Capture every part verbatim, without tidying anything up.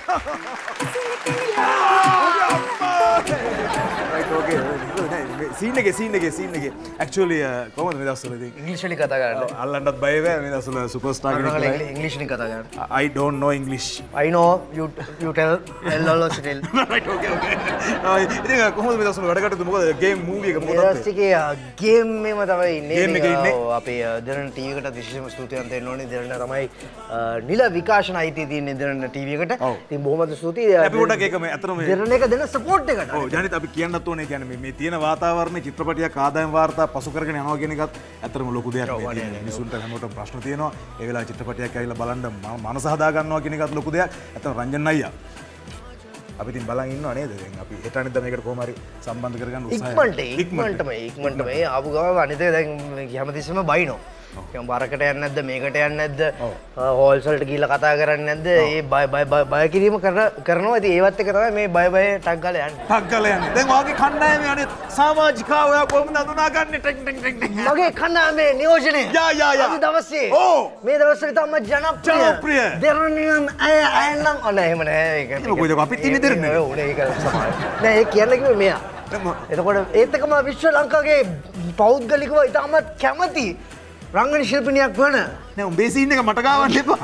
right okay scene එකේ scene එකේ scene එකේ actually කොහොමද මේ දවස්වලදී ඉංග්‍රීසි වලින් කතා කරන්න අල්ලන්නත් බය වේ මේ දවස්වල superstar කෙනෙක් ඉංග්‍රීසි වලින් කතා කරන්න I don't know English I know you you tell hello tell right okay okay ඉතින් කොහොමද මේ දවස්වල වැඩ කටයුතු මොකද game movie එක මොකද ඊට පස්සේ game එකම තමයි ඉන්නේ game එකේ ඉන්නේ අපේ දෙරණ ටීවී එකටත් විශේෂම ස්තුතිවන්ත වෙන්න ඕනේ දෙරණ තමයි නිල විකාශන අයිතිය තියෙන දෙරණ ටීවී එකට ඉතින් බොහොමද ස්තුතියි අපි පොඩක් ඒක මේ අතන මේ දෙරණ එක දෙන සපෝට් එකට ඔව් ජනිත අපි කියන්නත් ඕනේ කියන්නේ මේ මේ තියෙන වාතාවරණේ චිත්‍රපටයක් ආදායම් වාර්තා පසු කරගෙන යනවා කියන එකත් ඇත්තටම ලොකු දෙයක් මේ තියෙන මිනිසුන්ට හැමෝටම ප්‍රශ්න තියෙනවා ඒ වෙලාවේ චිත්‍රපටයක් ඇවිල්ලා බලන්න මනස හදා ගන්නවා කියන එකත් ලොකු දෙයක් ඇත්තටම රංජන් අයියා අපි ඉතින් බලන් ඉන්නවා නේද දැන් අපි හෙට අනිද්දා මේකට කොහොම හරි සම්බන්ධ කරගන්න උත්සාහය ඉක්මනට ඉක්මනටම ඉක්මනටම ඒ ආපු ගමන් අනිත් එක දැන් හැමතිස්සෙම බයිනෝ කියමු බරකට යන්නේ නැද්ද මේකට යන්නේ නැද්ද හෝල්ස් වලට ගිහිල්ලා කතා කරන්නේ නැද්ද ඒ බය බය බය කිරීම කරනවා ඉතින් ඒවත් එක තමයි මේ බය බය ටක් ගාලා යන්නේ ටක් ගාලා යන්නේ දැන් වාගේ කණ්ඩායමේ අනේ සමාජිකා ඔයා කොහොමද අඳුනාගන්නේ ටෙක් ටෙක් ටෙක් ටෙක් මගේ කණ්ඩායමේ නියෝජනය යා යා යා අද දවසේ ඕ මේ දවස්වල තමයි ජනප්‍රිය ජනප්‍රිය දෙරණියන් අය අයනම් අනේ එහෙම නෑ ඒක මොකද අපිත් ඉන්නේ දෙරණේ ඕනේ ඒක සමාජ නෑ ඒ කියන්නේ කිව්වේ මෙයා එතකොට ඒත් එකම විශ්ව ලංකාවේ පෞද්ගලිකව ඉතාමත් කැමති රංගන ශිල්පිනියක් වන නෑ උඹේ සීන් එක මට ගාවන්න එපා.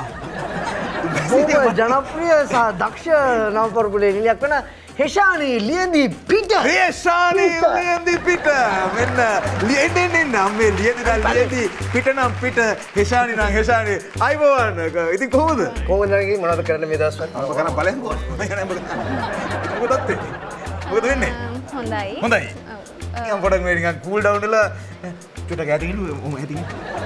ජනප්‍රිය සහ දක්ෂ නවපරපුලේ නිලියක් වන හෙෂානි ලියඳි පිට. හෙෂානි ලියඳි පිට. මෙන්න ලියන්නේ නෙන්න අම්මේ ලියඳි නම් ලියඳි පිට නම් පිට හෙෂානි නම් හෙෂානි. අයිබෝවන්. ඉතින් කොහොමද? කොහොමද නේද මොනවද කරන්න මේ දවස්වල? මම කරන්න බලන්නකෝ. මම යන්නේ මොකද? මොකදත් මොකද වෙන්නේ? හොඳයි. හොඳයි. මම පොඩක් මේ නිකන් කූල් ඩවුන් වෙලා චුට්ටක් ඇති ඉන්න ඔම ඇති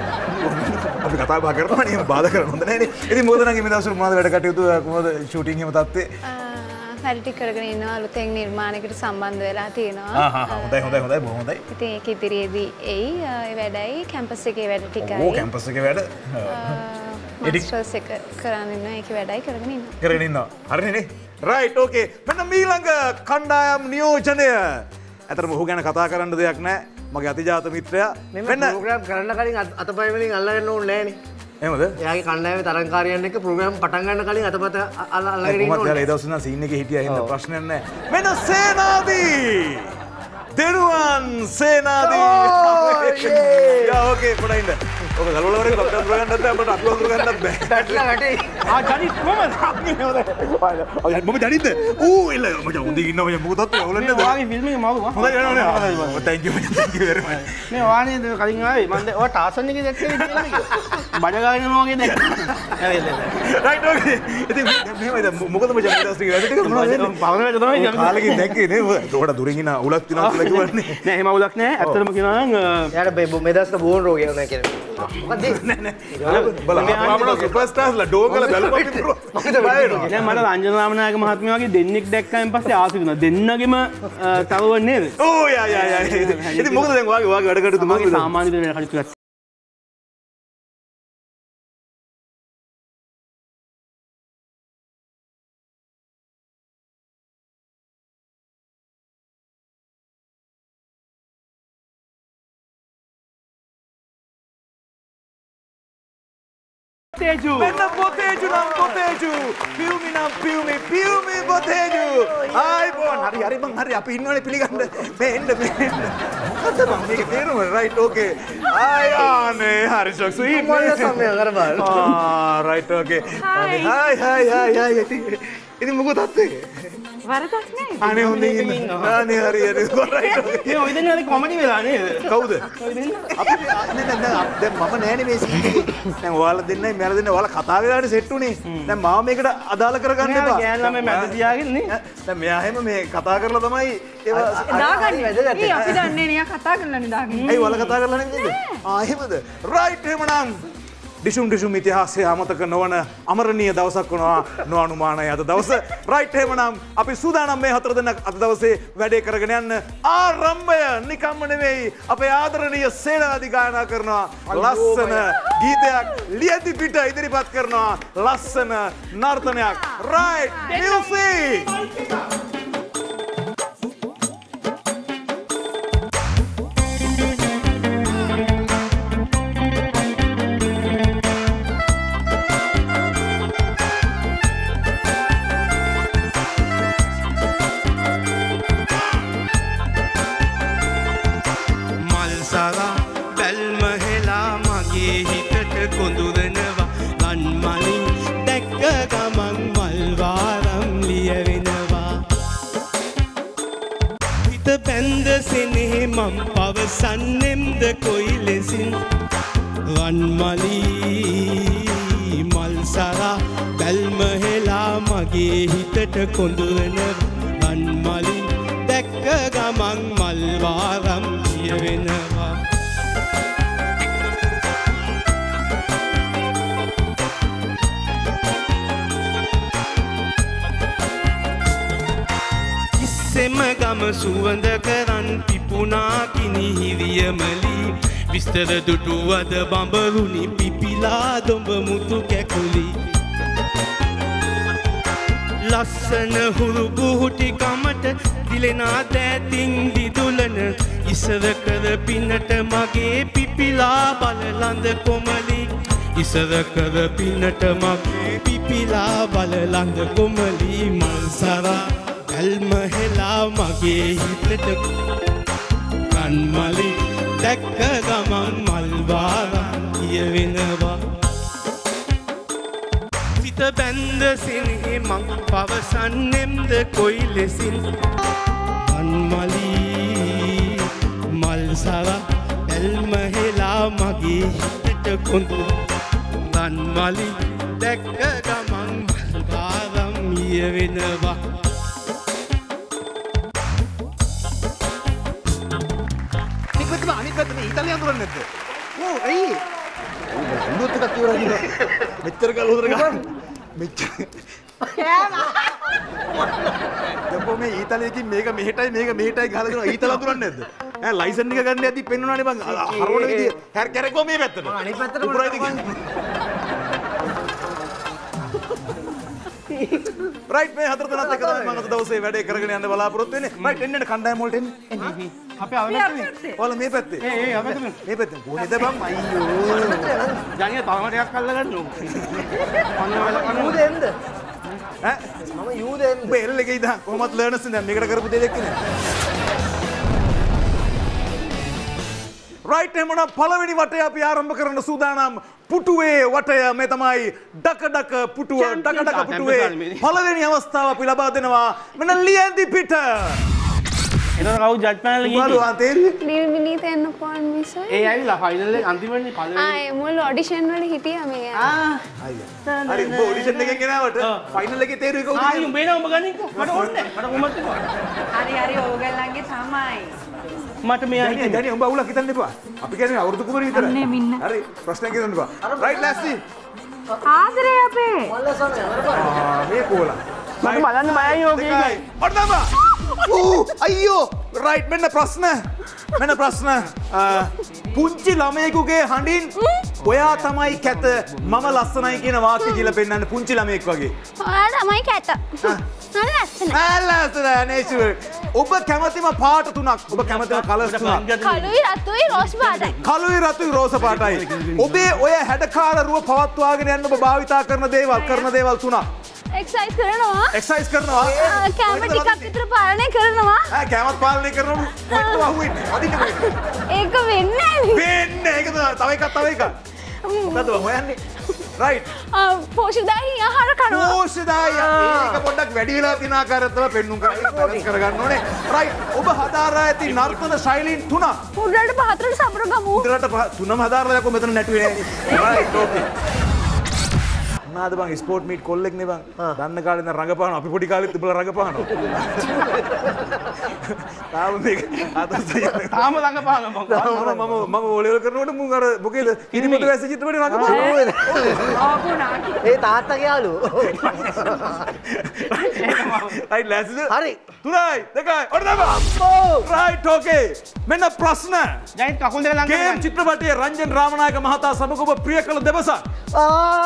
අපි කතා බහ කරනවා නේ බාධා කරන්න හොඳ නැහැ නේ ඉතින් මොකද නම් මේ දවස්වල මොනවද වැඩ කටයුතු කොහොමද ෂූටින් එහෙම තත්ත්වේ වැඩ ටික කරගෙන ඉන්නවා අලුතෙන් නිර්මාණයකට සම්බන්ධ වෙලා තියෙනවා ආ හා හොඳයි හොඳයි හොඳයි බොහොම හොඳයි ඉතින් ඒක ඉදිරියේදී එයි ඒ වැඩයි කැම්පස් එකේ වැඩ ටිකයි ඕ කැම්පස් එකේ වැඩ මාස්ටර්ස් එක කරන් ඉන්නවා ඒකේ වැඩයි කරගෙන ඉන්නවා කරගෙන ඉන්නවා හරිනේ නේ රයිට් ඕකේ මෙන්න මීළඟ කණ්ඩායම් නියෝජනය ඇතරම ඔහු ගැන කතා කරන්න දෙයක් නැහැ මගේ අතිජාත මිත්‍රයා මෙන්න ප්‍රෝග්‍රෑම් කරන්න කලින් අතපය වලින් අල්ලගන්න ඕනේ නෑනේ එහෙමද එයාගේ කණ්ඩායමේ තරංකාරයන් එක්ක ප්‍රෝග්‍රෑම් පටන් ගන්න කලින් අතපත අල්ලගෙන ඉන්න ඕනේ කොහොමද ඒ දවස් නම් සීන් එකේ හිටියා හින්දා ප්‍රශ්නයක් නැහැ මෙන්න සේනාදී දෙරුවන් සේනාදී යා ඕකේ පොඩින්ද ඔක ගලවල වරේ ලොක්ඩවුන් කරගන්නත් බෑ අපිට අතුල් කරගන්නත් බෑ පැටලා වැටේ ආ ජනිත් කොහමද ඔය මම ජනිත් ඌ එල මචං උන්දී ඉන්නවා මචං මොකද තත්ත්වය ඔයගොල්ලෝ නේද ඔයාගේ ෆිල්ම් එක මම හොඳයි යනවා නේ thank you thank you very much මේ වානේ කලින් ආවේ මම ඔය ටාසන් එකේ දැක්කේ කියලා බඩ ගාගෙන යනවා වගේ දැක්කා right okay ඉතින් මෙහෙමද මොකද මචං මේ දවස් ටික වැඩ ටික මොනවද පවන වැඩ තමයි කාලෙකින් දැක්කේ නේ උඩ දුරින් ඉන උලක් තියනවා කියලා කිව්වනේ නෑ එහෙම උලක් නෑ ඇත්තටම කියනවා නම් එයාට මේ දවස්ට බෝන් රෝගය වුණා කියලා මොකද නෑ නෑ බලන්න සුපර්ස්ටාර්ස්ලා ඩෝගල බැලුවා කිව්වා නෑ මට රංජන රාමනායක මහත්මයා වගේ දෙන්නෙක් දැක්කයින් පස්සේ ආසු වෙනවා දෙන්නගෙම තවව නේද ඕ යා යා යා ඉතින් මොකද දැන් වාගේ වාගේ වැඩ කටයුතු මොකද සාමාන්‍ය දේ වැඩ කටයුතු Boteju. Menna Boteju nam Boteju. Piumi nam Piumi Piumi Boteju. Hai bon. Hari hari bang hari අපි ඉන්නවනේ පිළිගන්න. මේ එන්න මේ එන්න. මොකද මම මේක තේරුම right okay. Hai ආනේ හරි ෂොක් ස්වීට්. මොකද සමය කරබල්. ආ right okay. Hai hai hai hai ඉතින් මොකද තත්ත්වේ? වරදක් නෑ. අනේ හොඳින් ඉන්න. අනේ හරි හරි right okay. මේ ඔය දෙන්නේ කොමඩි වෙලා නේද? කවුද? අපි නෑ නෑ දැන් මම නෑනේ මේ සීන් එකේ. දැන් ඔයාලා දෙන්නයි මෙයාලා දෙන්නයි ඔයාලා කතා වෙලානේ සෙට් උනේ. දැන් මාව මේකට අදාළ කරගන්න එපා. නෑ ගෑන් ළමයි මැද තියාගෙන නේ. දැන් මෙයා හැම මේ කතා කරලා තමයි ඒවා දාගන්නේ වැදගත්. ඒ අපි දන්නේ නේ කතා කරලා නේ දාගන්නේ. ඇයි ඔයාලා කතා කරලා නේද? ආ එහෙමද? රයිට් එහෙමනම් දිශුම් දිශුම් ඉතිහාසයේ අමතක නොවන අමරණීය දවසක් වුණා නොඅනුමානයි අද දවස. රයිට් එහෙමනම් අපි සූදානම් මේ හතර දෙනෙක් අද දවසේ වැඩේ කරගෙන යන්න. ආරම්භය නිකම්ම නෙවෙයි අපේ ආදරණීය සේනාධි ගායනා කරනවා ලස්සන ගීතයක් ලියදි පිට ඉදිරිපත් කරනවා ලස්සන නර්තනයක්. රයිට් මියුසික් කොඳුරනවා රන් මලින් දැක්ක ගමන් මල් වාරම් ලියවෙනවා හිත බැඳ සෙනෙහ මම් පවසන්නෙම්ද කොයි ලෙසින් රන් මලී මල් සරා බැල්ම හෙලා මගේ හිතට කොඳුරනවා රන් මලින් දැක්ක ගමන් මල් වාරම් ලියවෙනවා සෙම ගම සුවඳ කරන් පිපුනා කිනි හිරියමලි විස්තර දුටුවද බඹරුනි පිපිලා දොඹ මුතු කැකුලි ලස්සන හුරු බුහුටි කමට දිලෙනා දෑතින් දිදුලන ඉසර කර පිනට මගේ පිපිලා බලලඳ කොමලි ඉසර කර පිනට මගේ පිපිලා බලලඳ කොමලි මල් සරා ඇල්ම හෙලා මගේ හිතට කන්මලි දැක්ක ගමන් මල් වාරම් කියවෙනවා හිත බැඳ සෙනෙහ මං පවසන්නෙම්ද කොයි ලෙසින් කන්මලි මල් සරා ඇල්ම හෙලා මගේ හිතට කොඳු කන්මලි දැක්ක ගමන් මල් වාරම් කියවෙනවා ඉතාලියන් දුරන්නේ නැද්ද? ඕ ඇයි? උඹත් එකක් ඉවරයි. මෙච්චර කල් උදර ගන්න. මෙච්චර. යපෝ මේ ඉතාලියකින් මේක මෙහෙටයි මේක මෙහෙටයි ගහලා දෙනවා. ඉතාලියන් දුරන්නේ නැද්ද? ඈ ලයිසන් එක ගන්න යද්දි පෙන්වනවානේ බං. හරවන විදිය. හැර කැරකෝ මේ පැත්තට. අනිත් පැත්තට උපරයිද රයිට් මේ හතර දෙනාත් එක තමයි මම අද දවසේ වැඩේ කරගෙන යන්න බලාපොරොත්තු වෙන්නේ. රයිට් එන්න එන්න කණ්ඩායම වලට එන්න. එන්න. අපි ආව නැත්තේ. ඔයාලා මේ පැත්තේ. ඒ ඒ අපි මේ මේ පැත්තේ. කොහෙද බං අයියෝ. ජානිය තවම ටිකක් අල්ල ගන්න ඕන. අන්න වෙලා කන්න. යූ දෙන්න. ඈ මම යූ දෙන්න. ඔබ එල් එකේ ඉඳන් කොහොමද ලර්නර්ස් දැන් මේකට කරපු දේ දෙක්කනේ. රයිට් එහෙනම් පළවෙනි වටය අපි ආරම්භ කරන්න සූදානම්. පුටුවේ වටය මේ තමයි ඩක ඩක පුටුව ඩක ඩක පුටුවේ පළවෙනි අවස්ථාව අපි ලබා දෙනවා මෙන්න ලියන්ති පිට. එතන කවුද ජජ් පැනල් එකේ බලු ආ තේරෙන්නේ? ලිල් විනීත එන්න කොන් මිස් ඒ ඇවිල්ලා ෆයිනල් එක අන්තිමනේ පළවෙනි ආ ඒ මුල් ඔඩිෂන් වල හිටියා මේ ආ අයියා හරි උඹ ඔඩිෂන් එකෙන් ගෙනාවට ෆයිනල් එකේ තේරුවේ කවුද? ආ උඹ එනවා උඹ ගනින්කෝ මට ඕනේ මට කොහොමද තිබුණා හරි හරි ඕගොල්ලන්ගේ තමයි මට මෙයා දැන් දැන් උඹ අවුලක් හිතන්න එපා. අපි කියන්නේ අවුරුදු කුමරිය විතරයි. අනේ මින්න. හරි ප්‍රශ්නයක් හිතන්න එපා. රයිට් ලෑස්ති. ආදරේ අපේ ආ මේ කෝලා. මට බලන්න බයයි යෝගේ. ඔන්නම. ඌ අයියෝ රයිට් මෙන්න ප්‍රශ්න. මෙන්න ප්‍රශ්න. පුංචි ළමයෙකුගේ හඬින් ඔයා තමයි කැත මම ලස්සනයි කියන වාක්‍ය කියලා පෙන්නන්න පුංචි ළමයෙක් වගේ. ඔයා තමයි කැත. නෑ ලස්සන. ආ ලස්සන නේෂුවර්. ඔබ කැමතිම පාට තුනක්. ඔබ කැමතිම කලර්ස් තුනක්. කළුයි රතුයි රෝස් පාටයි. කළුයි රතුයි රෝස පාටයි. ඔබේ ඔය හැඩකාර රුව පවත්වාගෙන යන්න ඔබ භාවිතා කරන දේවල් කරන දේවල් තුනක්. එක්සයිස් කරනවා. එක්සයිස් කරනවා. කැම ටිකක් විතර පාලනය කරනවා. ඈ කැමත් පාලනය කරනකොට මොකක්ද අහුවෙන්නේ? අදින්න කොහෙද? ඒක වෙන්නේ නැහැ. වෙන්නේ. ඒක තමයි තව එකක් තව එකක්. මොකද හොයන්නේ? රයිට්. පෝෂිදාහි ආහාර කනවා. පෝෂිදාහි ඒක පොඩ්ඩක් වැඩි වෙලා තියෙන ආකාරයත් තමයි පෙන්නුම් කරලා බැලන්ස් කරගන්න ඕනේ. රයිට්. ඔබ හදාරා ඇති නර්තන ශෛලීන් තුනක්. උඩරට පහතරට සමරගමු. උඩරට තුනම හදාරලා යකෝ මෙතන නැටුවේ නෑ. Right okay. නාද බං ස්පෝර්ට් මීට් කොල්ලෙක් නේ බං. දන්න කාලේ ඉඳන් රඟපානවා. අපි පොඩි කාලෙත් තිබුණා රඟපානවා. තාම මේක අතසයි. තාම ළඟපානවා මම. මම මම ඔලෙවල් කරනකොට මුන් අර මොකේද කිරිමුතු වැස්ස චිත්‍රපටේ රඟපානවා. ආපු නාකි ඒ තාත්තාගේ යාළුවෝ. රයිට් ලෑස්තිද? හරි. තුනයි දෙකයි ඔන්නම. රයිට් ඕකේ. මෙන්න ප්‍රශ්න. ජයිත් කකුල් දෙක ළඟ ගේම් චිත්‍රපටයේ රංජන් රාමනායක මහතා සමග ඔබ ප්‍රිය කළ දෙබසක්. ආ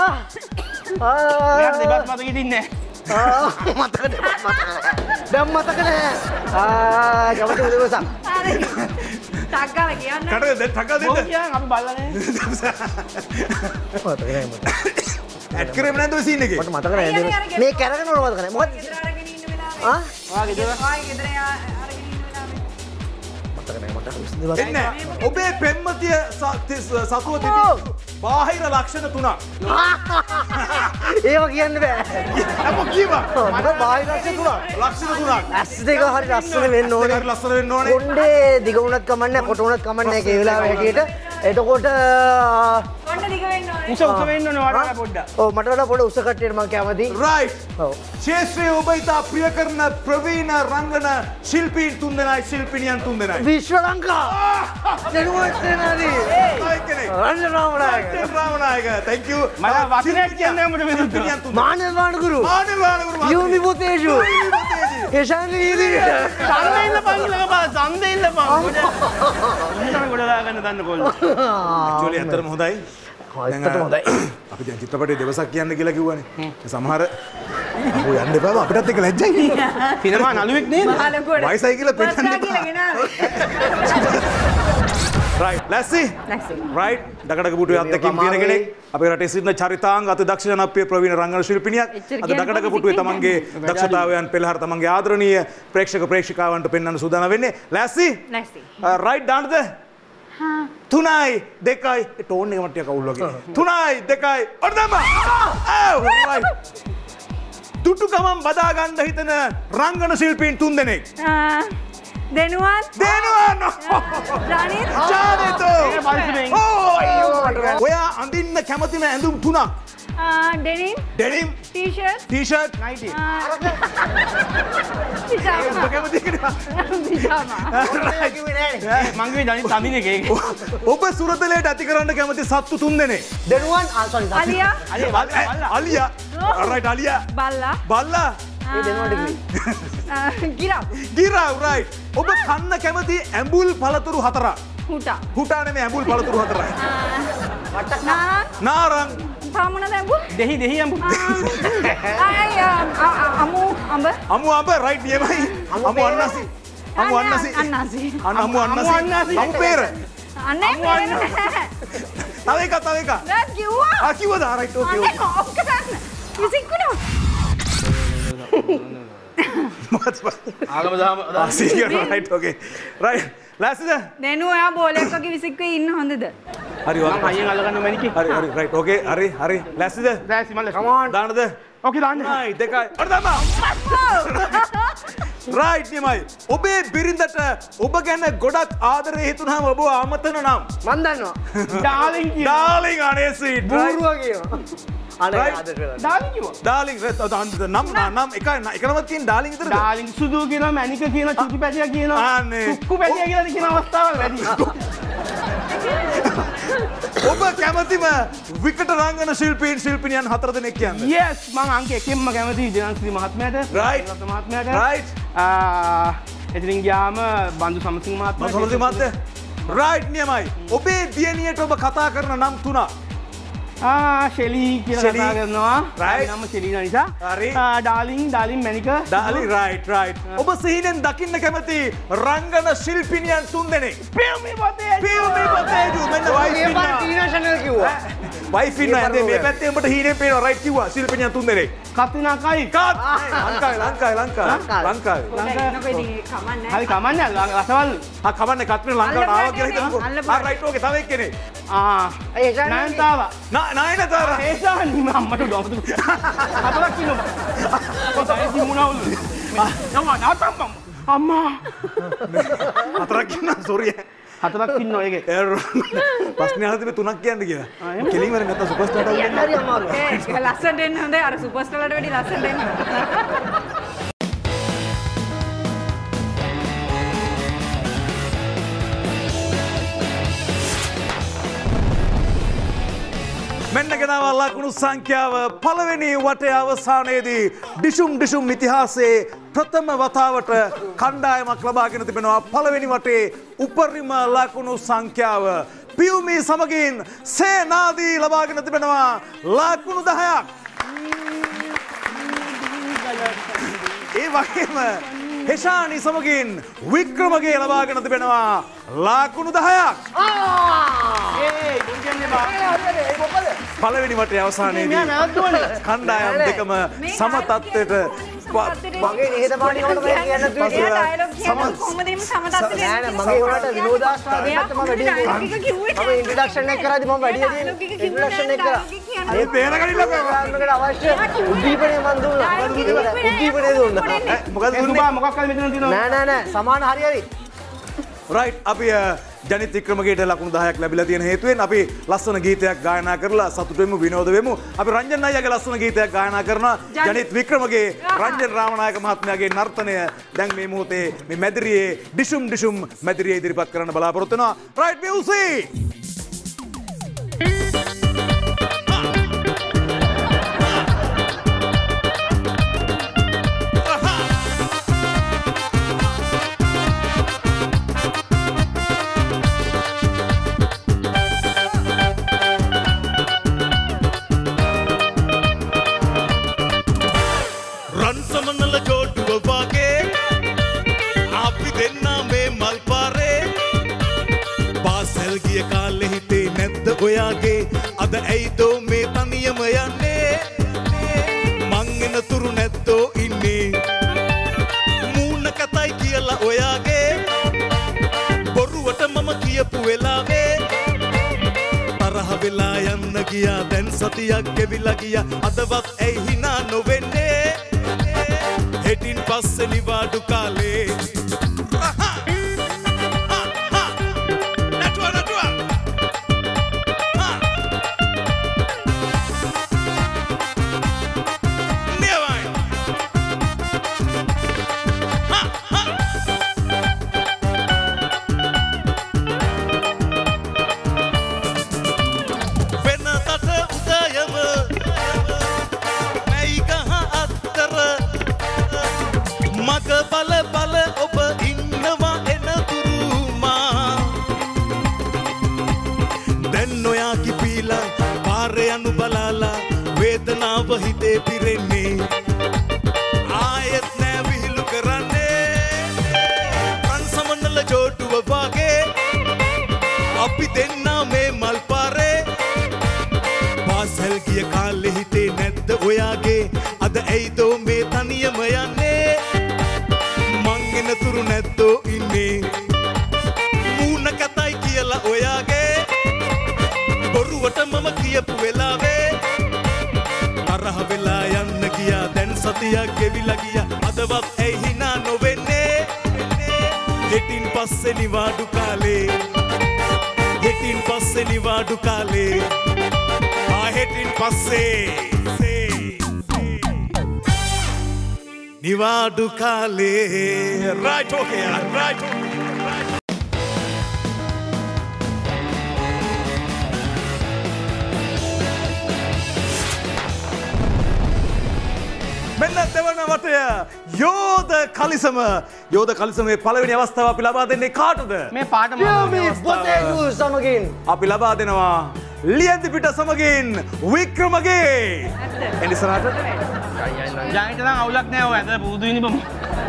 මෙයාට දෙබස් මතකෙ ඉන්නේ ආ මතක නෑ දැන් මතක නෑ ආ කවුද දෙවසක් හරි ටග්ගාව කියන්න කඩේ දෙන්න ටග්ගා දෙන්න. ඕක කියන්නේ අපි බලලානේ මතක නෑ මට ඇඩ් කරේම නැද්ද ඔය සීන් එකේ? මට මතක නෑ දෙවස මේ කැරගෙන උන මතක නෑ මොකද ගෙදර අරගෙන ඉන්න වෙලාවේ ආ ඔයා ගෙදර ඔයා ගෙදර අරගෙන ඉන්න වෙලාවේ මතක නෑ මට එන්න ඔබේ පෙම්මතිය සතුව තිබී බාහිර ලක්ෂණ තුනක්. ඒව කියන්න බෑ. අපෝ කීවා? මට බාහිර ලක්ෂණ තුනක්. ලක්ෂණ තුනක්. ඇස් දෙක හරි ලස්සන වෙන්න ඕනේ. හරි ලස්සන වෙන්න ඕනේ. කොණ්ඩේ දිග වුණත් කමන්නේ කොට වුණත් කමන්නේ ඒ වෙලාවේ හැටියට. එතකොට කොණ්ඩ දිග වෙන්න ඕනේ. උස උස වෙන්න ඕනේ වඩා පොඩ්ඩක්. ඔව් මට වඩා පොඩ උස කට්ටියට මම කැමතියි. රයිට්. ඔව්. ශේෂ්ත්‍රයේ ඔබ ඉතා ප්‍රිය කරන ප්‍රවීණ රංගන ශිල්පීන් තුන්දෙනයි ශිල්පිනියන් තුන්දෙනයි. විශ්ව ලංකා දෙනුවත් සේනාදී. ආයි කෙනෙක්. රංජන රාමනායක. රංජන රාමනායක. thank you. මම වචනයක් කියන්නේ මොකද මේ දුන්න. මානවාණ ගුරු. මානවාණ ගුරු. යෝමි පොතේජු. ඒෂාන් නීදී. සම්දේ ඉන්න පන් ළඟ බා සම්දේ ඉන්න පන්. ඉන්න ගොඩ දාගන්න දන්න කොල්ල. ඇක්චුවලි ඇත්තටම හොඳයි. ඇත්තටම හොඳයි. අපි දැන් චිත්‍රපටයේ දවසක් කියන්න කියලා කිව්වනේ. සමහර අපෝ යන්න එපා අපිටත් එක ලැජ්ජයි. සිනමා නළුවෙක් නේද? මහලකොඩ. වයසයි කියලා පෙන්නන්න බස්සා එපා. කියලා ගෙනාවේ. right ලැස්සි ලැස්සි. right දකඩක පුටුවේ අත්දැකීම් තියෙන කෙනෙක් අපේ රටේ සිටින චරිතාංග අති දක්ෂ ජනප්‍රිය ප්‍රවීණ රංගන ශිල්පිනියක් අද දකඩක පුටුවේ තමන්ගේ දක්ෂතාවයන් පෙළහර තමන්ගේ ආදරණීය ප්‍රේක්ෂක ප්‍රේක්ෂිකාවන්ට පෙන්වන්න සූදානම් වෙන්නේ ලැස්සි ලැස්සි. right දාන්නද තුනයි දෙකයි ඒ ටෝන් එක මට ටිකක් අවුල් වගේ තුනයි දෙකයි ඔන්න දැම්මා right තුටු ගමන් බදා ගන්න හිතන රංගන ශිල්පීන් තුන් දෙනෙක් දෙනුවත් දෙනුවන් ජානිත් ජානිත් ඔයා අඳින්න කැමතිම ඇඳුම් තුනක් denim denim T-shirt T-shirt nightie. Pyjama කැමති කෙනා පිජාමා මං කිව්වේ ජනිත් අඳින එක ඒක. ඔබ සුරතලයට ඇති කරන්න කැමති සත්තු තුන් දෙනෙක් දෙනුවන් ආ සෝරි. අලියා අලියා right අලියා බල්ලා බල්ලා ඒ දෙනුවට ගිරව් ගිරව් right ඔබ කන්න කැමති ඇඹුල් පළතුරු හතරක් හුටා හුටා නෙමෙයි ඇඹුල් පළතුරු හතරක් නාරං නාරං තාමන දැම්බු දෙහි දෙහි යමු. අය අමු අඹ අමු අඹ right නියමයි අමු අන්නසි අමු අන්නසි අන්නසි අමු අන්නසි අමු පෙර අන්නේ තව එකක් තව එකක් දැන් කිව්වා ආ කිව්වද right okay okay ඔක්ක ගන්න විසිකුණා ආගම දහම Ah, see, you're right, okay. Right. Last is දැනු ඔයා බෝලයක් වගේ විසික්කේ ඉන්න හොඳද Hari, මම අයියෙන් අල්ලගන්න මැනිකේ. Hari, Hari, right, okay. Hari, Hari. Last is දැන් සිමල් come on දාන්නද? ඕකේ දාන්න. Right, දෙකයි. අර දාන්න. Right, නියමයි. ඔබේ බිරිඳට ඔබ ගැන ගොඩක් ආදරේ හිතුනහම ඔබ අමතන නම් මන් දන්නවා. ඩාලින් කියන. Darling, අනේ sweet. Right. බූරුවා කියනවා. අනේ Right. ආදර වෙලා. ඩාලින් කිව්වා. Darling, නම් නම් එකයි එක නමක් තියෙන darling විතරද? ඩාලින් සුදු කියනවා මැනික කියනවා චුටි පැටියා කියනවා අනේ. සුක්කු පැටියා කියලා කියන අවස්ථාවල් වැඩි. ඔබ කැමතිම විකට රංගන ශිල්පීන් ශිල්පිනියන් හතර දෙනෙක් කියන්නේ. yes මම අංක එකෙන්ම කැමතියි දිනන්ශ්‍රී මහත්මයාට. Right. රත්න මහත්මයාට. Right. ආ එතනින් ගියාම බන්දු සමසිංහ මහත්මයාට. මොකද මහත්තයා? Right නියමයි. ඔබේ දියණියට ඔබ කතා කරන නම් තුනක්. ආ ෂෙලී කියලා ෂෙලී. කතා කරනවා. Right. නම ෂෙලී නිසා. හරි. ආ ඩාලින් ඩාලින් මැනික. Darling, right, right. ඔබ සිහිනෙන් දකින්න කැමති රංගන ශිල්පිනියන් තුන් දෙනෙක්. පියුමි පොතේ. පියුමි පතේජු මෙන්න wife මේ පාර ඉන්නවා. ටීනා channel කිව්වා. wife ඉන්නවා. මේ ඇඳේ මේ පාර පැත්තේ උඹට හීනෙන් පේනවා right කිව්වා ශිල්පිනියන් තුන් දෙනෙක්. කතිනා කයි. කාත් ලංකාවේ ලංකාවේ ලංකාවේ ලංකාවේ. ඉන්නකො ඉතින් කමන්නේ හරි කමන්නේ රසවල්. ආ කවන්නේ කත්නේ ලංකාවට ආවා කියලා හිතන්නකෝ. අල්ලපු ආ right okay තව එක්කෙනෙක්. ආ ඒ channel නයන්තාවා. නා නායනතර. ඒසානි මම අම්මට දොමතු. අතලක් ඉන්නවා. කොතයි සිමුණවලු. නම නාතම්පම්. අම්මා. හතරක් ඉන්නවා sorry. හතරක් ඉන්නවා ඒකේ. ප්‍රශ්න අහලා තිබේ තුනක් කියන්න කියලා. කෙලින් වරෙන් නැත්තම් සුපර්ස්ටාර්ට යන්න හරි අමාරුයි. ඒ ලස්සනට එන්න හොඳයි අර සුපර්ස්ටාර්ලට වැඩි ලස්සනට එන්න මෙන්න ගෙනාව ලකුණු සංඛ්‍යාව පළවෙනි වටේ අවසානයේදී ඩිෂුම් ඩිෂුම් ඉතිහාසයේ ප්‍රථම වතාවට කණ්ඩායමක් ලබාගෙන තිබෙනවා පළවෙනි වටේ උපරිම ලකුණු සංඛ්‍යාව පියුමි සමගින් සේනාදී ලබාගෙන තිබෙනවා ලකුණු දහයක්. ඒ වගේම හෙෂානි සමගින් වික්‍රමගේ ලබාගෙන තිබෙනවා ලකුණු දහයක්. ඒ මොන් කියන්නේ බා. පළවෙනි වටේ අවසානයේදී කණ්ඩායම් දෙකම සම තත්ත්වයට මගේ නිහතමානීකමට මම කියන්න දුන්නේ. එයා ඩයලොග් කියනවා කොහොමද එහෙම සමතත් නෑ නෑ මගේ උනාට විනෝදාස්වාදයට මම වැඩි මම ඉන්ට්‍රොඩක්ෂන් එක කරාදී මම වැඩි ඉන්ට්‍රොඩක්ෂන් එක කරා. ඒ තේරගනින්නකෝ. ගානකට අවශ්‍ය උද්දීපනය මන් දුන්නා. උද්දීපනය දුන්නා. මොකද දුන්නේ? සුභා මොකක් හරි මෙතන තියෙනවා. නෑ නෑ නෑ සමාන හරි හරි. රයිට් අපි ජනිත් වික්‍රමගේට ලකුණු දහයක් ලැබිලා තියෙන හේතුවෙන් අපි ලස්සන ගීතයක් ගායනා කරලා සතුටු වෙමු විනෝද වෙමු. අපි රංජන් අයියාගේ ලස්සන ගීතයක් ගායනා කරනවා. ජනිත් වික්‍රමගේ රංජන් රාමනායක මහත්මයාගේ නර්තනය දැන් මේ මොහොතේ මේ මැදිරියේ ඩිෂුම් ඩිෂුම් මැදිරියේ ඉදිරිපත් කරන්න බලාපොරොත්තු වෙනවා. Right music. ඔයාගේ අද ඇයිදෝ මේ තනියම යන්නේ මං එනතුරු නැත්තෝ ඉන්නේ මූණ කතයි කියලා ඔයාගේ බොරුවට මම කියපු වෙලාවේ තරහ වෙලා යන්න ගියා දැන් සතියක් ගෙවිලා ගියා අදවත් ඇයි හිනා නොවෙන්නේ හෙටින් පස්සේ නිවාඩු කාලේ වේදනාව හිතේ පිරෙන්නේ ආයෙත් නෑ විහිළු කරන්නේ රන් සමනල ජෝඩුව වගේ අපි දෙන්නා මේ මල් පාරේ පාසල් ගිය කාලේ හිතේ නැද්ද ඔයාගේ අද ඇයිදෝ මේ තනියම යන්නේ මං එනතුරු නැද්දෝ ඉන්නේ මූණ කතයි කියලා ඔයාගේ බොරුවට මම කියපු වෙලාවේ තරහ වෙලා යන්න ගියා දැන් සතියක් ගෙවිලා ගියා අදවත් ඇයි හිනා නොවෙන්නේ හෙටින් පස්සේ නිවාඩු කාලේ හෙටින් පස්සේ නිවාඩු කාලේ ආ හෙටින් පස්සේ නිවාඩු කාලේ right okay right මෙන්න දෙවන වටය යෝධ කලිසම යෝධ කලිසමේ පළවෙනි අවස්ථාව අපි ලබා දෙන්නේ කාටද? මේ පාට පොතේගු සමගින් අපි ලබා දෙනවා ලියන්ති පිට සමගින් වික්‍රමගේ. එනිසාට ජානිට නම් අවුලක් නෑ ඔය අද පුරුදු වෙන්න බමු.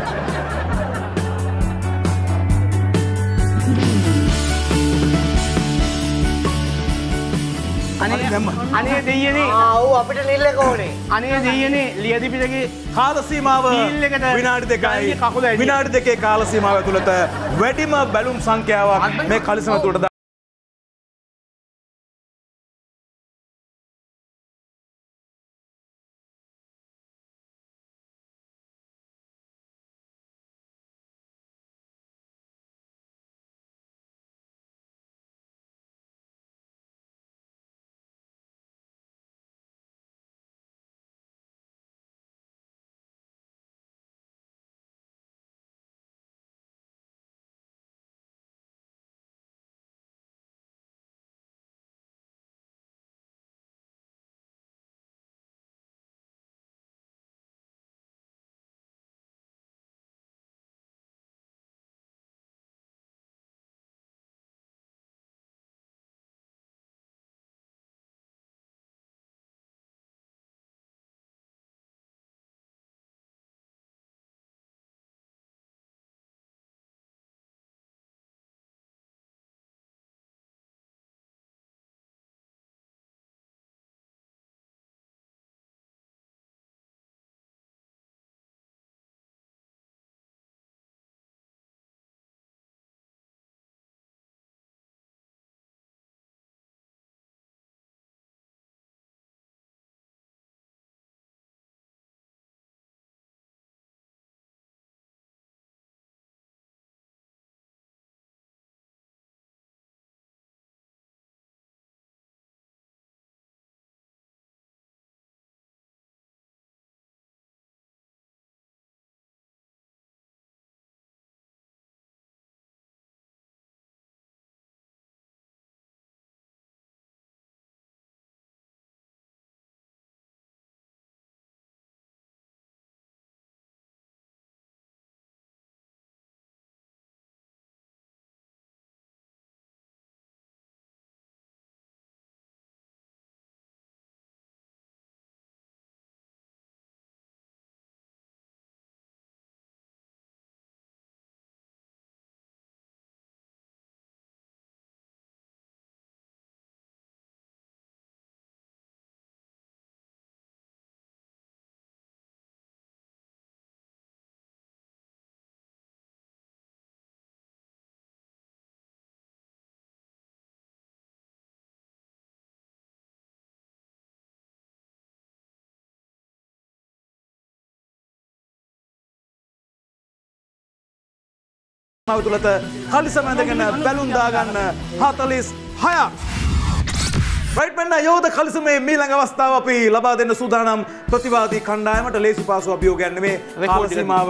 අනේ අනේ දෙයියනේ ආ ඔව් අපිට නිල් එක ඕනේ. අනේ දෙයියනේ ලියදි පිටගේ කාල සීමාව විනාඩි දෙකයි විනාඩි දෙකේ කාල සීමාව ඇතුළත වැඩිම බැලුම් සංඛ්‍යාවක් මේ කලිසම තුළට තුළත කලිසම ඇඳගෙන බැලුම් දාගන්න හතළිස් හයක්. රයිට් මෙන්න යෝධ කලිසමේ මීළඟ අවස්ථාව අපි ලබා දෙන්න සූදානම් ප්‍රතිවාදී කණ්ඩායමට ලේසි පාසු අභියෝගයක් නෙමේ කාල සීමාව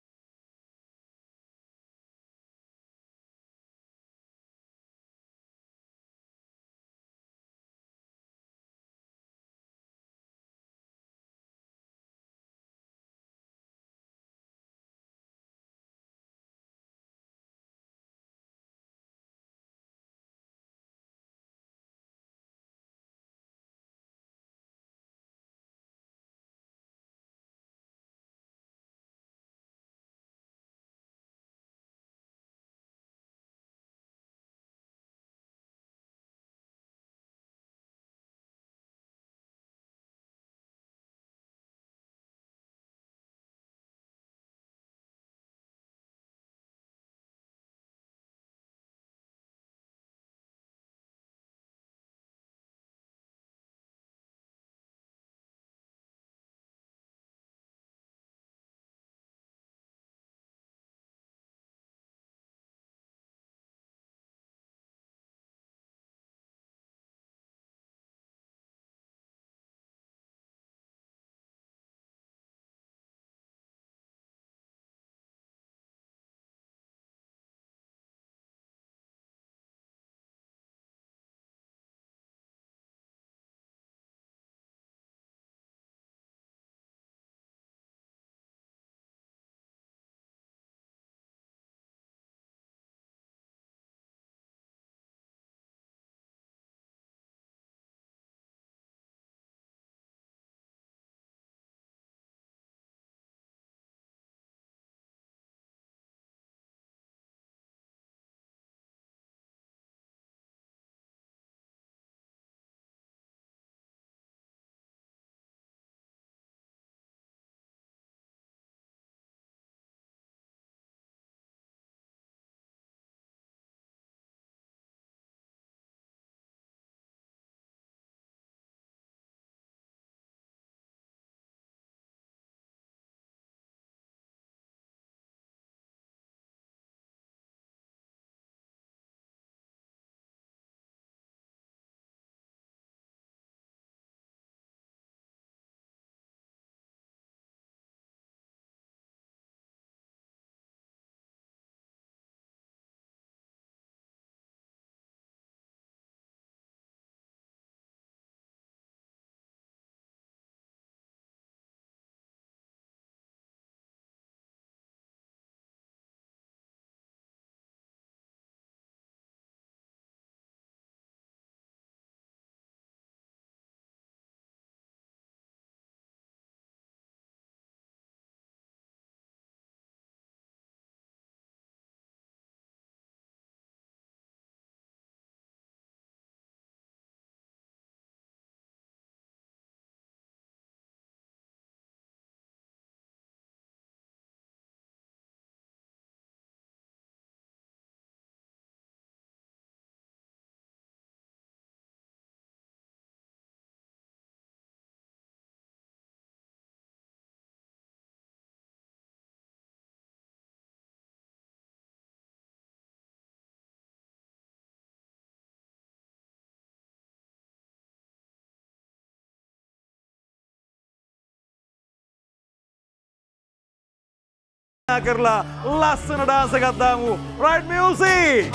කරලා ලස්සන ඩාන්ස් එකක් දාමු. Right music.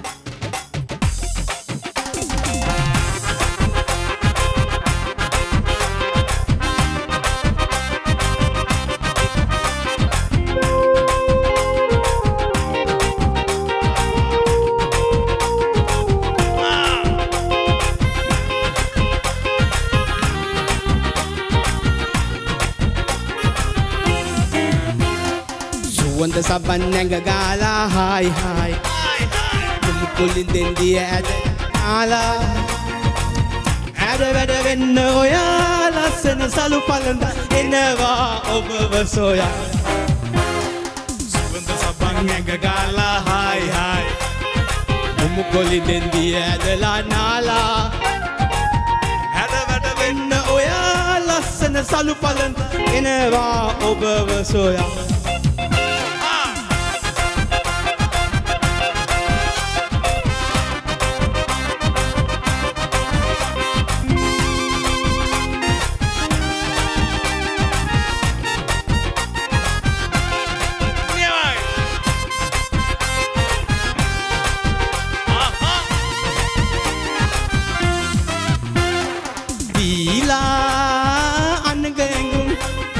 Wanda saban nanga gala hi hi Kulin den dia ada ala Ada ada venno ya lasana salu palanda enava obava soya Wanda saban nanga gala hi hi Kulin den dia ada la nala Ada ada venno ya lasana salu palanda enava obava soya දීලා අනග ඇඟුම්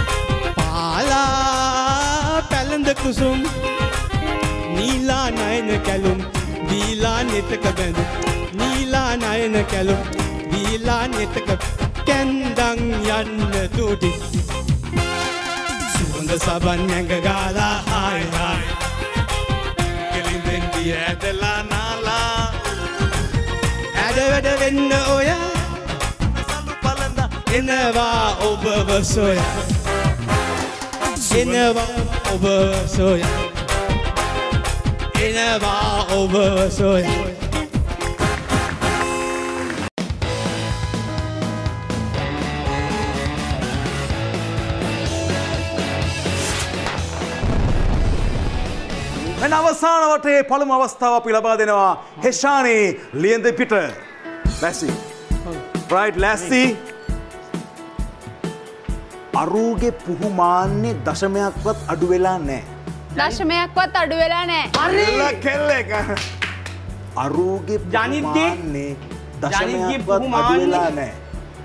පාලා පැළඳ කුසුම් නීලා නයන කැලුම් දීලා නෙතක බැඳුම් නීලා නයන කැලුම් දීලා නෙතක කැන්දන් යන්න තුඩි සුවඳ සබන් ඇඟ ගාලා hi hi කෙලින්දෙන් දිය ඇදලා නාලා ඇඩ වැඩ වෙන්න ඔය සලු පලඳ එනවා ඔබව සොයා එනවා ඔබ සොයා එනවා ඔබ සොයා මෙන්න අවසාන වටේ පළමු අවස්ථාව අපි ලබා දෙනවා හෙෂානි ලියඳ පිට. ලැස්ති. රයිට් ලැස්ති. අරූගේ පුහු මාන්නේ දශමයක්වත් අඩු වෙලා නැහැ. දශමයක්වත් අඩු වෙලා නැහැ. එල්ල කෙල්ලෙක්. අරූගේ පුහු ජනිත්ගේ මාන්නේ ජනිත්ගේ දශමයක්වත් පුහු අඩු වෙලා මාන්නේ නැහැ.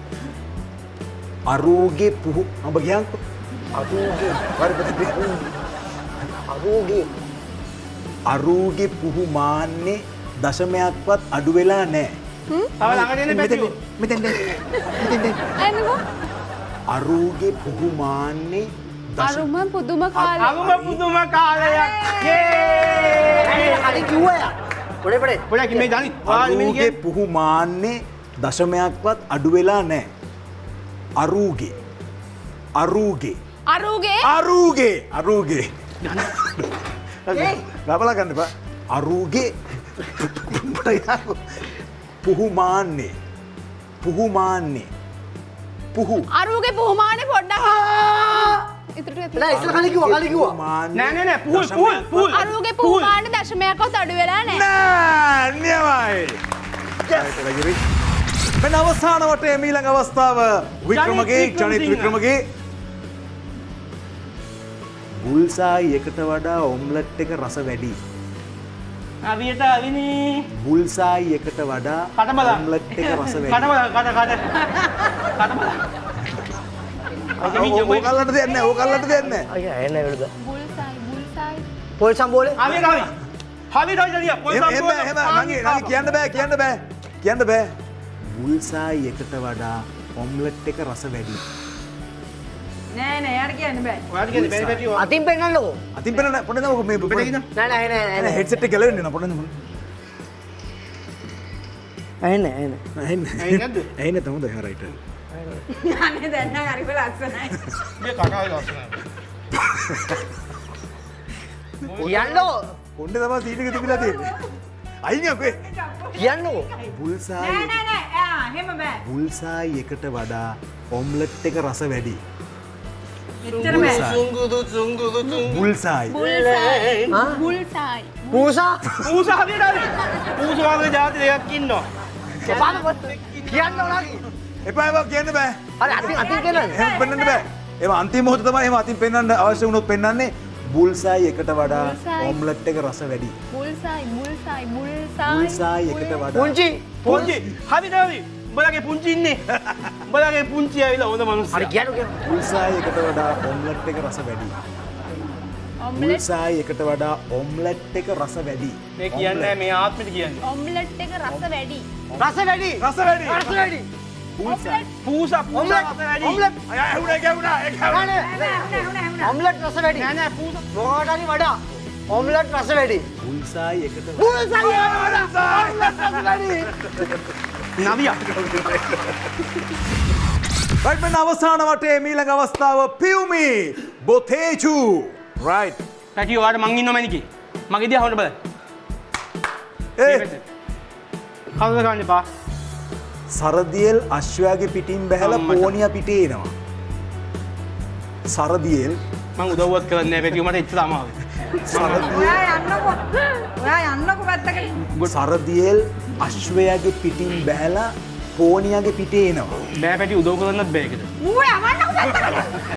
අරූගේ පුහු ඔබ කියන්කෝ. අරූගේ වරපති අරූගේ අරූගේ පුහු මාන්නේ දශමයක්වත් අඩු වෙලා නැහැ. තව ළඟට එන්න පැතිකෝ. මෙතෙන් මෙතෙන් එන්නකෝ. අරූගේ පුහු මාන්නේ අරුම පුදුම කාලේ. අරුම පුදුම කාලයක්. යේ! කලින් කිව්වා. පොඩේ පොඩේ. පොඩේ කිමේ ජනි. අරූගේ පුහු මාන්නේ දශමයක්වත් අඩු වෙලා නැහැ. අරූගේ අරූගේ අරුගේ අරූගේ අරූගේ ලබලා ගන්න බා අරූගේ පුහු මාන්නේ පුහු මාන්නේ පුහු අරුගේ පුහුමානේ පොඩ්ඩක් ඉතුරු ටික නෑ ඉස්සර කලින් කිව්වා කලින් කිව්වා. නෑ නෑ නෑ පුල් පුල් පුල්. අරුගේ පුහුමානේ දශමයක්වත් අඩු වෙලා නැහැ. නෑ නියමයි. මෙන්න අවසාන වටේ මීළඟ අවස්ථාව වික්‍රමගේ ජනිත් වික්‍රමගේ බුල්සායි එකට වඩා ඔම්ලට් එක රස වැඩි. අවියට අවිනි. බුල්සායි එකට වඩා කටබල. ඔම්ලට් එක රස වැඩි. කටබල කට කට. කටබල. ඕකල්ලට දෙන්නේ නැහැ. ඕකල්ලට දෙන්නේ නැහැ. අයියා එන්න වෙලද. Bullseye bullseye. පොල් සම්බෝලේ. අවියට අවි. හවි දයි ජනිය. පොල් එහෙම සම්බෝල. එහෙම නංගි නංගි කියන්න බෑ කියන්න බෑ. කියන්න බෑ. බුල්සායි එකට වඩා ඔම්ලට් එක රස වැඩි. නෑ නෑ යාර කියන්න බෑ. ඔයාට කියන්නේ බැරි පැටි ඔය. අතින් පෙන්නන්නකෝ. අතින් පෙන්න පොඩ්ඩක් නම මේ පිට ගින්න. නෑ නෑ නෑ නෑ නෑ. හෙඩ්සෙට් එක ගැලවෙන්නේ නෑ පොඩ්ඩක් නම. ඇහෙන්නේ ඇහෙන්නේ. ඇහෙන්නේ. ඇයි නැද්ද? ඇහෙන්නේ තමයි හා රයිට්. යන්නේ දැන් නම් හරි ලස්සනයි. මේ කටාවේ ලස්සනයි. කියන්නකෝ. කොණ්ඩේ තමයි සීට් එක තිබිලා තියෙන්නේ. අයින් යකෝ. කියන්නකෝ. බුල්සායි නෑ නෑ නෑ. ආ එහෙම බෑ. බුල්සායි එකට වඩා ඔම්ලට් එක රස වැඩි. එච්චර බෑ. සුංගුදු සුංගුදු සුංගුදු. බුල්සායි. බුල්සයි. බුල්සයි. පූසා. පූසා හවියට අවි. පූසා වගේ જાති දෙකක් ඉන්නවා. එපාම කියන්න ඕනකි. එපා එපා කියන්න බෑ. හරි අතින් අතින් කියන්න. එහෙම පෙන්වන්න බෑ. ඒවා අන්තිම මොහොත තමයි එහෙම අතින් පෙන්වන්න අවශ්‍ය වුණොත් පෙන්වන්නේ බුල්සායි එකට වඩා බුල්සායි. ඔම්ලට් එක රස වැඩි. Bullseye bullseye bullseye. බුල්සායි එකට වඩා පුංචි. පුංචි හවිද අවි. උඹලගේ පුංචි ඉන්නේ. උඹලගේ පුංචි ඇවිල්ලා හොඳ මනුස්සයා. හරි කියන්න කියන්න. බුල්සායි එකට වඩා ඔම්ලට් එක රස වැඩි. ඔම්ලට් බුල්සායි එකට වඩා ඔම්ලට් එක රස වැඩි. මේ කියන්නේ මේ ආත්මෙට කියන්නේ. ඔම්ලට් එක රස වැඩි. රස වැඩි. රස වැඩි. රස වැඩි. බුල්සායි. පූසා පූසා රස වැඩි. ඔම්ලට්. අය ඇහුණා ගැහුණා ඒක නෑ ඇහුණා. නෑ. හුණ හුණ. ඔම්ලට් රස වැඩි. නෑ නෑ පූසා. මොකකට හරි වඩා ඔම්ලට් රස වැඩි. බුල්සායි එකට වඩා පුල්සයි ඔම්ලට් රස වැඩි. නවියා. රයිට් මෙන්න අවසාන වටේ මීළඟ අවස්ථාව පියුමි බොතේජු රයිට් පැටි ඔයාට මං ඉන්නව මැනිකේ. මගේ දිහා හොන්න බලන්න. ඒ කවුද ගන්න එපා. සරදියෙල් අශ්වයාගේ පිටින් බැහැලා අම්මට. පෝනියා පිටේ එනවා. සරදියෙල් මං උදව්වත් කරන්නේ නැහැ පැටි මට එච්චර අමාරුයි. සරදියෙල් ඔයා යන්නකෝ. ඔයා යන්නකෝ පැත්තකට. සරදියෙල් අශ්වයාගේ පිටින් බැහැලා පෝනියාගේ පිටේ එනවා. බෑ පැටි උදව් කරන්නත් බෑ ඒකට. ඌ යවන්නකෝ පැත්තකට.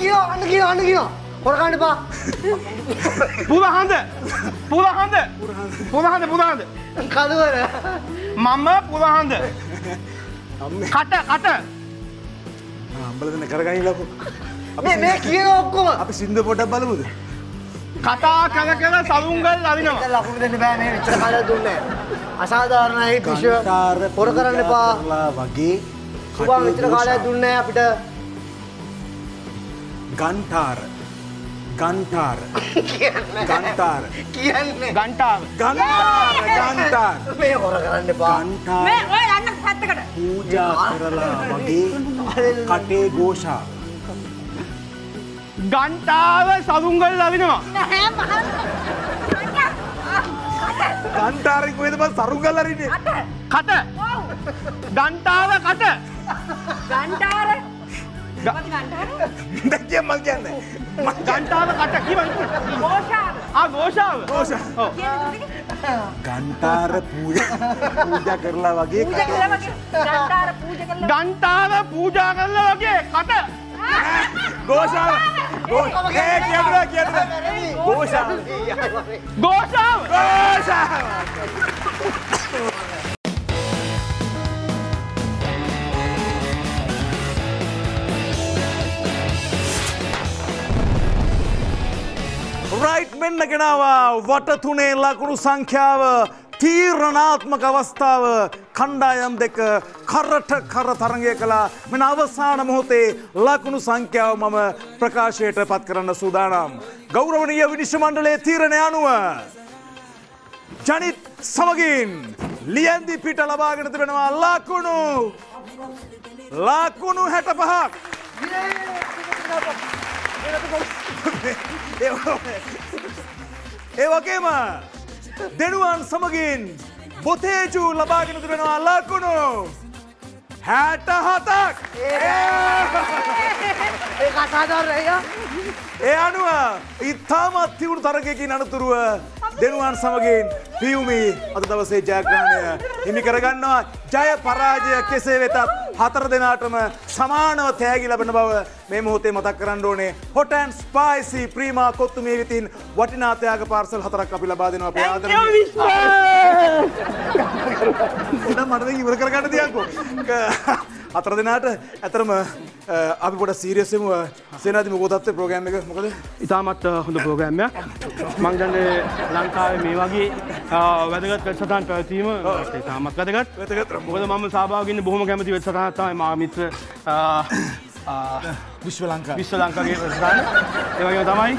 කියෝ අන්න කියෝ අන්න කියෝ හොරකන්න එපා පුරහන්ද පුරහන්ද පුරහන්ද පුරහන්ද කලවර මම පුරහන්ද කට කට අම්බල දෙන්න කරගනින්නකෝ. මේ මේ කියන ඔක්කොම අපි සින්දුව පොඩ්ඩක් බලමුද? කතා කර කර සලුන්ගල් අරිනවා. ලකුණු දෙන්න බෑ මේ මෙච්චර කාලයක් දුන්නේ අසාධාරණයි පිෂ පොර කරන්න එපා වගේ සුභා මෙච්චර කාලයක් දුන්නේ අපිට ගන්ටාර ගන්ටාර ගන්ටාර කියන්නේ ගන්ටාව ගන්ටාර ගන්ටාර මේ හොර කරන්න එපා ගන්ටාර මේ ඔය යන්න පැත්තකට. පූජා කරලා වගේ කටේ ഘോഷා ගන්ටාව සලුන්ගල් අරිනවා. නෑ මහන්. ගන්ටාරේ කොහෙද බං සරුංගල් අරින්නේ? කට ගන්ටාව කට ගන්ටාර. මොකද ගන්ටාර? දැක්කේ මං කියන්නේ. ගන්ටාව කට කිව්වා. ගෝෂාව. ආ ഘോഷාව ഘോഷා ඔව් ගන්ටාර පූජා පූජා කරලා වගේ පූජා කළා වගේ. ගන්ටාර පූජා කළා. ගන්ටාව පූජා කරලා වගේ කට ഘോഷාව ඒ කියනවා කියනවා ഘോഷාව ഘോഷාව ഘോഷාව රයිට් මෙන්න ගෙනවා වට තුනේ ලකුණු සංඛ්‍යාව තීරණාත්මක අවස්ථාව කණ්ඩායම් දෙක කරට කර තරගය කළා මෙන්න අවසාන මොහොතේ ලකුණු සංඛ්‍යාව මම ප්‍රකාශයට පත් කරන්න සූදානම් ගෞරවනීය විනිශ්චය මණ්ඩලයේ තීරණය අනුව ජනිත් සමගින් ලියන්දි පිට ලබාගෙන තිබෙනවා ලකුණු ලකුණු හැට පහක් ඒ වගේම දෙනුවන් සමගින් බොතේජු ලබාගෙන තිබෙනවා ලකුණු හැට හතක් ඒක අසාධාරණයි ඒ අනුව ඉතාමත් තිවුණු තරගයකින් අනතුරුව දෙනුවන් සමගින් පියුමි අද දවසේ ජයග්‍රහණය හිමි කරගන්නවා ජය පරාජය කෙසේ වෙතත් හතර දෙනාටම සමානව තෑගි ලබන බව මේ මොහොතේ මතක් කරන්න ඕනේ හොට් ඇන්ඩ් ස්පයිසි ප්‍රීමා කොත්තුමිය විසින් වටිනා ත්‍යාග පාර්සල් හතරක් අපි ලබා දෙනවා අපේ ආදරණීය උඩ මට දැන් ඉවර කරගන්න තියන්කෝ හතර දෙනාට ඇතරම අපි පොඩ සීරියස් වෙමු සේනාධි මොකද තත්ත්වය ප්‍රෝග්‍රෑම් එක මොකද ඉතාමත් හොඳ ප්‍රෝග්‍රෑම් එකක් මං දන්නේ ලංකාවේ මේ වගේ වැදගත් වැඩසටහන් පැවැත්වීම ඉතාමත් වැදගත් වැදගත් මොකද මම සහභාගී වෙන්න බොහොම කැමති වැඩසටහනක් තමයි මා මිත්‍ර විශ්ව ලංකාව විශ්ව ලංකාවේ වැඩසටහන ඒ වගේම තමයි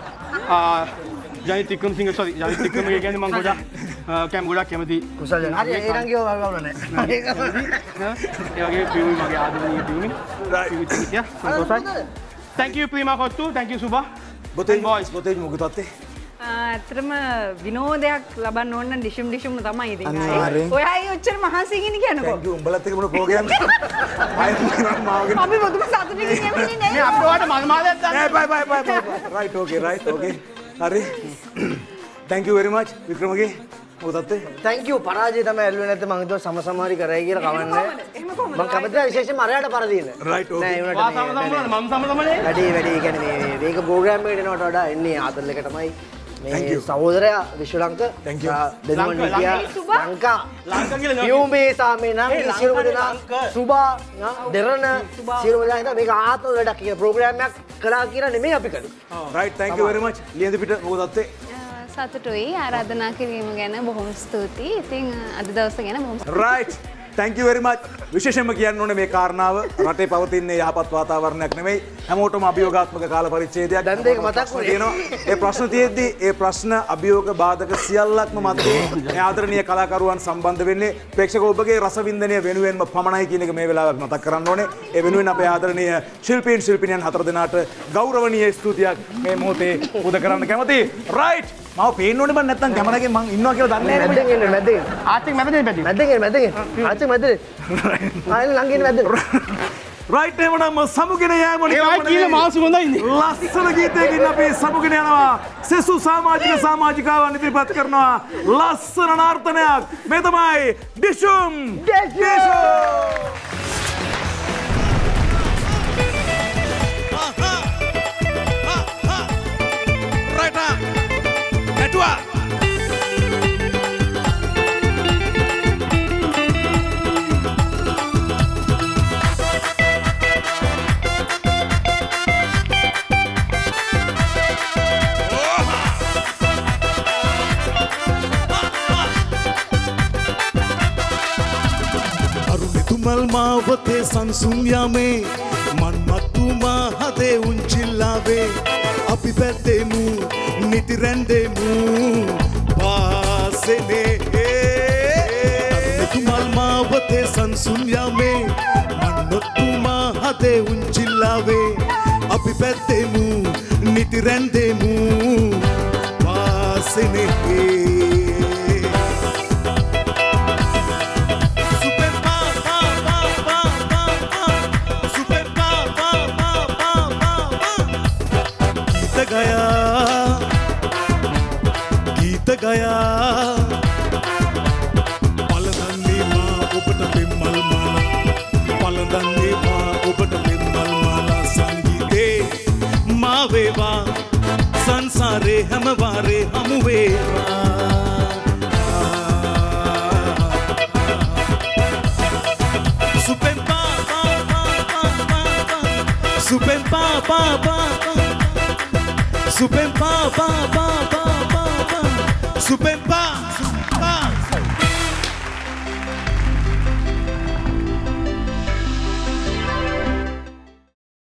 ජනිත් වික්‍රමසිංහ සෝරි ජනිත් වික්‍රමගේ කියන්නේ මම ගොඩක් කැම් ගොඩක් කැමති කුසල් ජන හරි ඒ නම් කියව වවුල නැහැ ඒ වගේ පියුමි මගේ ආදරණීය පියුමි පියුමි තියා සන්තෝෂයි thank you Prima kottu thank you Subha බොතේ බොයිස් බොතේ මොකද තත්ත්වය ඇත්තටම විනෝදයක් ලබන්න ඕන නම් ඩිෂුම් ඩිෂුම් තමයි ඉතින්. අනිවාර්යෙන්. ඔය අය ඔච්චර මහන්සියෙන් කියනකො. thank you උඹලත් එක්ක මොන ප්‍රෝග්‍රෑම් ආයෙත් කියනවා මාවගෙන අපි මුදුම සතුටින් ඉන්නේ මේ නේ. අපේ වාට මල් මාලයක් දාන්න නෑ බයි බයි බයි right okay right okay හරි thank you very much Wickramage මොකද තත්ත්වය thank you පරාජය තමයි ඇල්ලුවේ නැත්නම් මම හිතුවා සමසමාරි කරයි කියලා කවන්නේ එහෙම කොහමද? මම කැමතියි විශේෂයෙන්ම අරයට පරදීන right okay නෑ ඒ වා වුණාට සම සම මම සම සමනේ වැඩි වැඩි කියන්නේ මේ මේක ප්‍රෝග්‍රෑම් එකට එනවට වඩා එන්නේ ආදල් එක තමයි Thank මේ you. සහෝදරයා විශ්වලංක Thank you. දෙනුවන් ලංක- නිතියා සුභා. ලංකා ලංකා කියලා නෙවෙයි. යුම්බේ සාමේ නම් ඒ සියලුම ලංකාවේ දෙනා ලංක. සුභා දෙරණ සියලුම දෙනා හිටා මේක ආත්ම වැඩක් කියන ප්‍රෝග්‍රෑම් එකක් කළා කියලා නෙමෙයි අපි කළේ right thank you very much ලියඳ පිට මොකද තත්ත්වය සතුටුයි ආරාධනා කිරීම ගැන බොහොම ස්තුතියි. ඉතින් අද දවස ගැන බොහොම right thank you very much විශේෂයෙන්ම කියන්න ඕනේ මේ කාරණාව රටේ පවතින යහපත් වාතාවරණයක් නෙමෙයි හැමෝටම අභියෝගාත්මක කාල පරිච්ඡේදයක් දැන් දෙක මතක් වුණේ. තියෙනවා. ඒ ප්‍රශ්න තියෙද්දි ඒ ප්‍රශ්න අභියෝග බාධක සියල්ලක්ම මැද්දේ මේ ආදරණීය කලාකරුවන් සම්බන්ධ වෙන්නේ ප්‍රේක්ෂක ඔබගේ රසවින්දනය වෙනුවෙන්ම පමණයි කියන එක මේ වෙලාවට මතක් කරන්න ඕනේ. ඒ වෙනුවෙන් අපේ ආදරණීය ශිල්පීන් ශිල්පිනියන් හතර දෙනාට ගෞරවනීය ස්තුතියක් මේ මොහොතේ පුද කරන්න කැමතියි. right මාව පේන්න ඕනේ බං නැත්තම් කැමරාවෙන් මං ඉන්නවා කියලා දන්නේ නැහැ නේ. මැද්දෙන් එන්න මැද්දෙන් ආච්චි මැදනේ පැටි මැද්දෙන් එන්න මැද්දෙන් ආච්චි මැද්දෙන් ආයෙ ළඟ ඉන්න මැද්දෙන් right එහෙමනම් සමුගෙන යෑම ඒ වගේ කියලා මාසු හොඳයි ඉන්නේ ලස්සන ගීතයකින් අපි සමුගෙන යනවා සෙසු සමාජික සමාජිකාවන් ඉදිරිපත් කරනවා ලස්සන නර්තනයක් මේ තමයි ඩිෂුම් ඩිෂුම් කිව්වා तुमल मावते संसुम्या में मन्मत्तु हदे उंचिल्लावे अभी बैठे मु नितिरंदे मु बासेने तुमल मावते संसुम्या में मन्मत्तु हदे उंचिल्लावे अभी बैठे मु नितिरंदे मु बासेने गया गीत गया पलदन्नी मां उबट बिमल माला पलदन्नी मां उबट बिमल माला संगीते मावेवा संसारे हम वारे हम वेवा सुपेन पा पा पा पा पा सुपेन पा पा पा Super pa pa pa pa pa pa Super pa